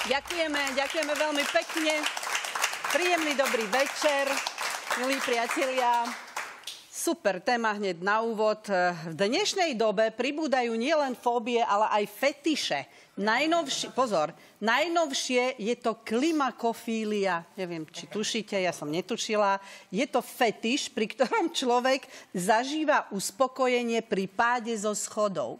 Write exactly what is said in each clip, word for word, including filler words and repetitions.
Ďakujeme, ďakujeme veľmi pekne. Príjemný dobrý večer, milí priatelia. Super téma hneď na úvod. V dnešnej dobe pribúdajú nielen fóbie, ale aj fetiše. Najnovšie, pozor, najnovšie je to klimakofília. Neviem, či tušíte, ja som netušila. Je to fetiš, pri ktorom človek zažíva uspokojenie pri páde zo schodov.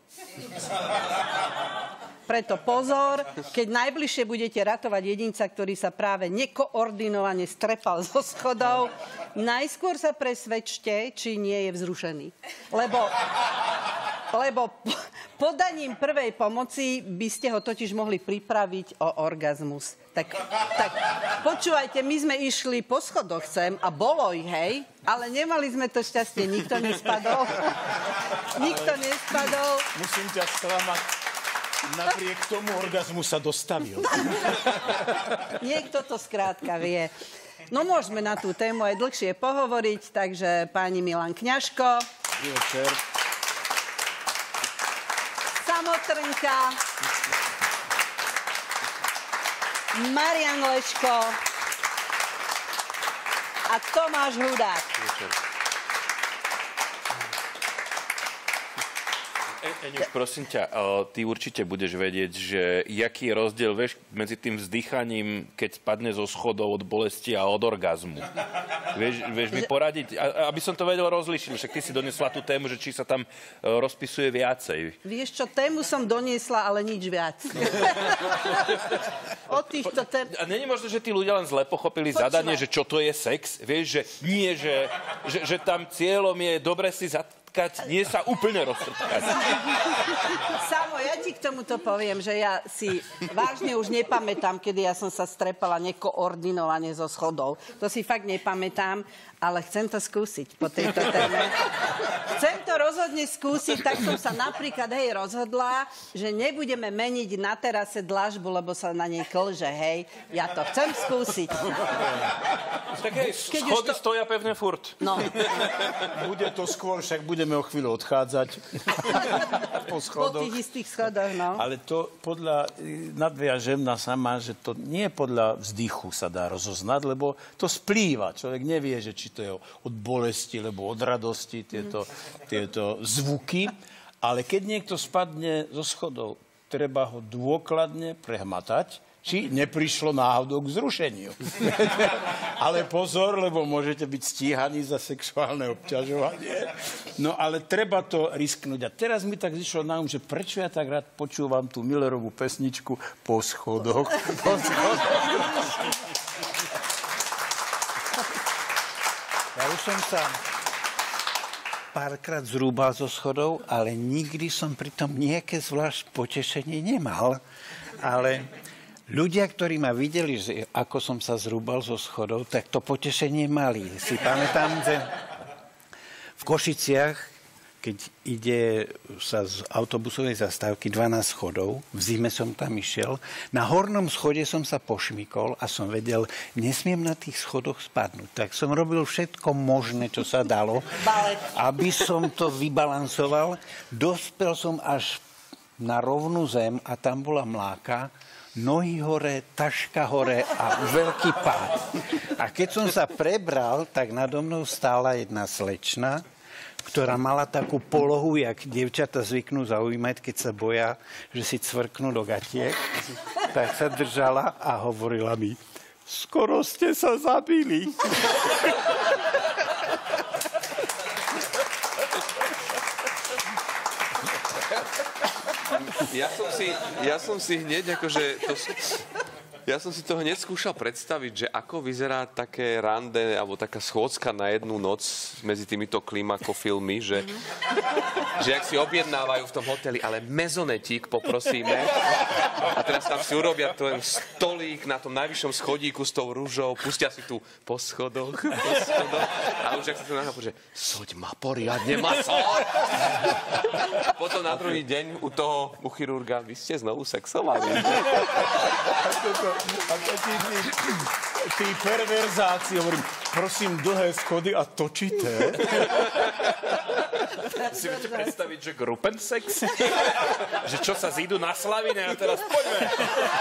Preto pozor, keď najbližšie budete ratovať jedinca, ktorý sa práve nekoordinovane strepal zo schodov, najskôr sa presvedčte, či nie je vzrušený. Lebo, lebo podaním prvej pomoci by ste ho totiž mohli pripraviť o orgazmus. Tak, tak počúvajte, my sme išli po schodoch sem a bolo ich, hej, ale nemali sme to šťastie, nikto nespadol. Nikto nespadol. Musím ťa sklamať. Napriek tomu orgazmu sa dostavil. Niekto to skrátka vie. No môžeme na tú tému aj dlhšie pohovoriť, takže páni Milan Kňažko. Dobrý večer. Samotrnka. Marian Leško. A Tomáš Hudák. Eňuš, prosím ťa, ty určite budeš vedieť, že jaký je rozdiel, vieš, medzi tým vzdychaním, keď spadne zo schodov od bolesti a od orgazmu. Vieš, vieš mi poradiť, aby som to vedel rozlišiť, však ty si donesla tú tému, že či sa tam rozpisuje viacej. Vieš čo, tému som doniesla, ale nič viac. O týchto tém... A není možno, že tí ľudia len zle pochopili Počúva. zadanie, že čo to je sex? Vieš, že nie, že, že, že tam cieľom je dobre si zatkať, nie sa úplne roztrtkať. Samo, ja ti k tomuto poviem, že ja si vážne už nepamätám, kedy ja som sa strepala nekoordinovane zo schodov. To si fakt nepamätám, ale chcem to skúsiť po tejto téme. Chcem to rozhodne skúsiť, tak som sa napríklad, hej, rozhodla, že nebudeme meniť na terase dlažbu, lebo sa na nej klže, hej. Ja to chcem skúsiť. Tak hej, schody to... stoja pevne furt. No. Bude to skôr, však budeme o chvíľu odchádzať po schodoch. Po tých istých schodoch, no. Ale to podľa, nadviažem na sama, že to nie podľa vzdychu sa dá rozoznať, lebo to splýva. Človek nevie, že či to je od bolesti, alebo od radosti, tieto, tieto zvuky. Ale keď niekto spadne zo schodov, treba ho dôkladne prehmatať, či neprišlo náhodou k zrušeniu. Ale pozor, lebo môžete byť stíhaní za sexuálne obťažovanie. No ale treba to risknúť. A teraz mi tak zišlo na um, že prečo ja tak rád počúvam tú Millerovú pesničku Po schodoch. Po schodoch. Ja už som sa párkrát zrúbal zo schodov, ale nikdy som pritom nejaké zvlášť potešenie nemal. Ale ľudia, ktorí ma videli, že ako som sa zrúbal zo schodov, tak to potešenie mali. Si pamätám, že v Košiciach, keď ide sa z autobusovej zastávky dvanásť schodov, v zime som tam išiel, na hornom schode som sa pošmykol a som vedel, nesmiem na tých schodoch spadnúť. Tak som robil všetko možné, čo sa dalo, aby som to vybalansoval. Dospel som až na rovnú zem a tam bola mláka, nohy hore, taška hore a veľký pád. A keď som sa prebral, tak nado mnou stála jedna slečna, ktorá mala takú polohu, jak dievčata zvyknú zaujímať, keď sa boja, že si cvrknú do gatiek. Tak sa držala a hovorila mi, skoro ste sa zabili. Ja som si, ja som si hneď akože... To, ja som si to hneď skúšal predstaviť, že ako vyzerá také rande, alebo taká schôdzka na jednu noc medzi týmito klimakofilmi, že, že ak si objednávajú v tom hoteli, ale mezonetík poprosíme a teraz tam si urobia ten stolík na tom najvyššom schodíku s tou rúžou, pustia si tu po schodoch, po schodoch a už ak sa to náhodou, že soď ma poriadne, ma soď! A potom na druhý deň u toho, u chirurga, vy ste znovu sexovali. A takí tí, tí perverzáci, hovorím, prosím, dlhé schody a točité. Si viete predstaviť, že grupensex? Že čo sa zídu na Slavine a teraz poďme.